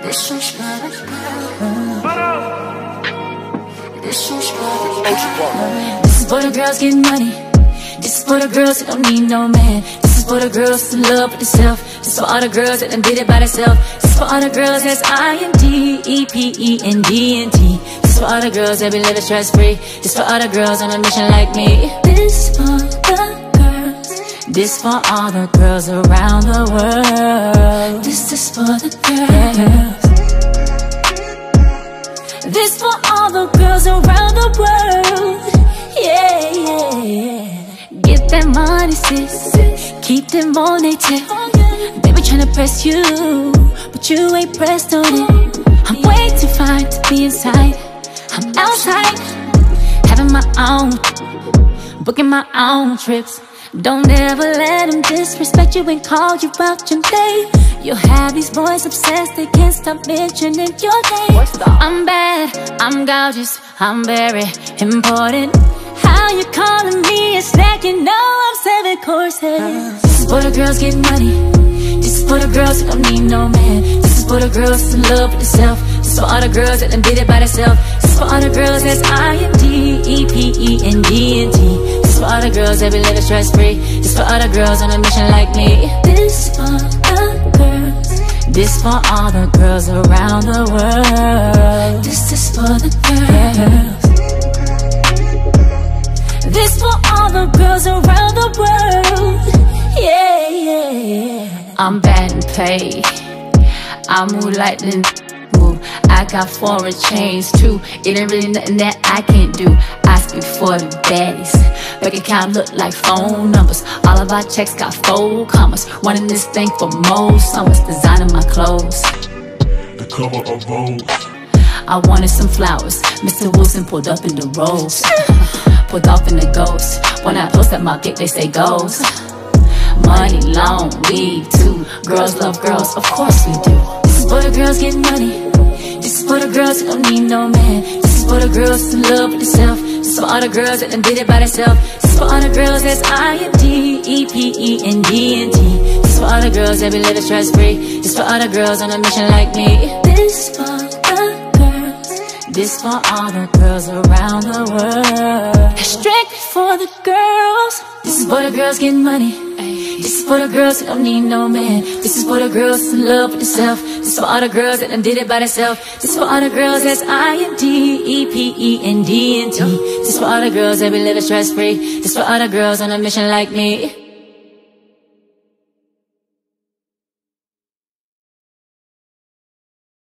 This is for the girls getting money. This is for the girls that don't need no man. This is for the girls in love with themselves. This is for all the girls that done did it by themselves. This is for all the girls that's IMDEPENDNT. This is for all the girls that be living stress free. This is for all the girls on a mission like me. This for the girls. This for all the girls around the world. This is for the girls. This for all the girls around the world. Yeah, yeah, yeah. Get that money, sis. Keep them on they tip. They be tryna press you, but you ain't pressed on it. I'm way too fine to be inside. I'm outside, having my own, booking my own trips. Don't ever let them disrespect you and call you out your name. You'll have these boys obsessed, they can't stop mentioning your name. I'm bad, I'm gorgeous, I'm very important. How you calling me a snack? You know I'm 7 courses. This is for the girls getting money. This is for the girls who don't need no man. This is for the girls in love with themselves. This is for all the girls that done did it by themselves. This is for all the girls that's IMDEPENDNT. This is for all the girls that be living stress free. This is for all the girls on a mission like me. This for the girls. This for all the girls around the world. This is for the girls. This for all the girls around the world. Yeah, yeah, yeah. I'm bad and paid. I move like the move. I got foreign chains too. It ain't really nothing that I can't do. I speak for the baddies. Bank account look like phone numbers. All of our checks got 4 commas. Running this thing for more summers. Designing my clothes, the cover of Vogue. I wanted some flowers. Mr. Wilson pulled up in the rose. Pulled off in the ghost. When I post up my pic, they say goes. Money, long, weed too. Girls love girls, of course we do. This is for the girls getting money. This is for the girls who don't need no man. This is for the girls in love with themselves. This is for all the girls that done did it by themselves. This is for all the girls that's IMDEPENDNT. This is for all the girls that be living stress free. This is for all the girls on a mission like me. This for the girls. This for all the girls around the world. Strictly for the girls. This is for the girls getting money. This is for the girls who don't need no man. This is for the girls in love with themselves. This is for all the girls that done did it by themselves. This is for all the girls that's IMDEPENDNT. This is for all the girls that be living stress free. This is for all the girls on a mission like me.